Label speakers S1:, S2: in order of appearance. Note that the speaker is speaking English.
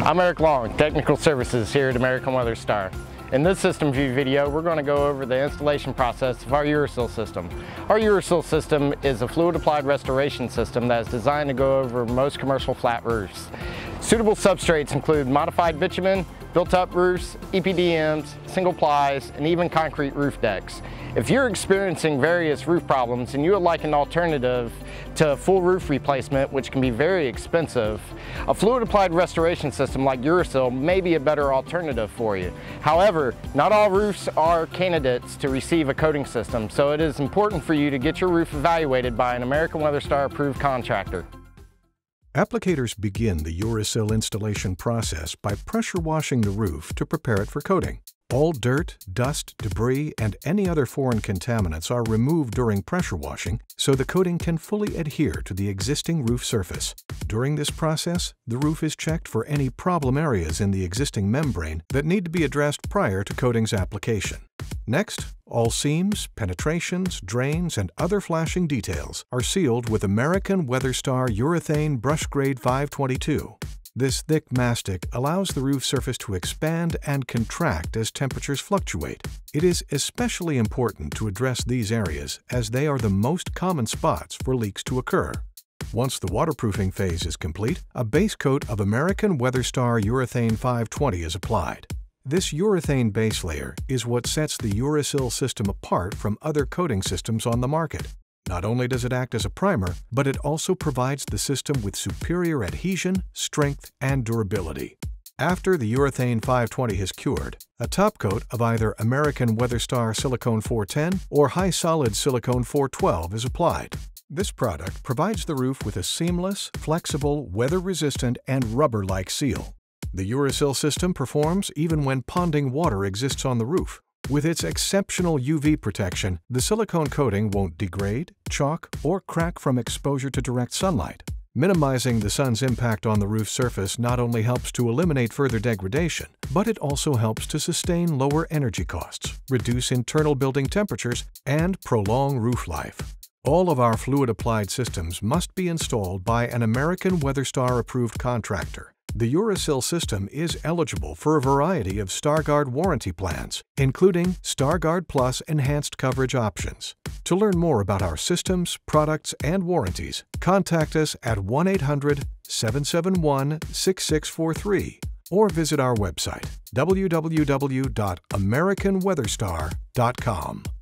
S1: I'm Eric Long, Technical Services here at American Weather Star. In this system view video, we're going to go over the installation process of our Ure-A-Sil system. Our Ure-A-Sil system is a fluid applied restoration system that is designed to go over most commercial flat roofs. Suitable substrates include modified bitumen, built-up roofs, EPDMs, single-plies, and even concrete roof decks. If you're experiencing various roof problems and you would like an alternative to full roof replacement, which can be very expensive, a fluid applied restoration system like Ure-A-Sil may be a better alternative for you. However, not all roofs are candidates to receive a coating system, so it is important for you to get your roof evaluated by an American Weather Star approved contractor.
S2: Applicators begin the Ure-A-Sil installation process by pressure washing the roof to prepare it for coating. All dirt, dust, debris, and any other foreign contaminants are removed during pressure washing so the coating can fully adhere to the existing roof surface. During this process, the roof is checked for any problem areas in the existing membrane that need to be addressed prior to coating's application. Next, all seams, penetrations, drains, and other flashing details are sealed with American Weather Star Urethane Brush Grade 522. This thick mastic allows the roof surface to expand and contract as temperatures fluctuate. It is especially important to address these areas as they are the most common spots for leaks to occur. Once the waterproofing phase is complete, a base coat of American Weather Star Urethane 520 is applied. This urethane base layer is what sets the Ure-A-Sil system apart from other coating systems on the market. Not only does it act as a primer, but it also provides the system with superior adhesion, strength, and durability. After the Urethane 520 has cured, a top coat of either American Weather Star Silicone 410 or High Solid Silicone 412 is applied. This product provides the roof with a seamless, flexible, weather-resistant, and rubber-like seal. The Ure-A-Sil system performs even when ponding water exists on the roof. With its exceptional UV protection, the silicone coating won't degrade, chalk, or crack from exposure to direct sunlight. Minimizing the sun's impact on the roof surface not only helps to eliminate further degradation, but it also helps to sustain lower energy costs, reduce internal building temperatures, and prolong roof life. All of our fluid-applied systems must be installed by an American Weather Star approved contractor. The Ure-A-Sil system is eligible for a variety of StarGuard warranty plans, including StarGuard Plus enhanced coverage options. To learn more about our systems, products, and warranties, contact us at 1-800-771-6643 or visit our website, www.americanweatherstar.com.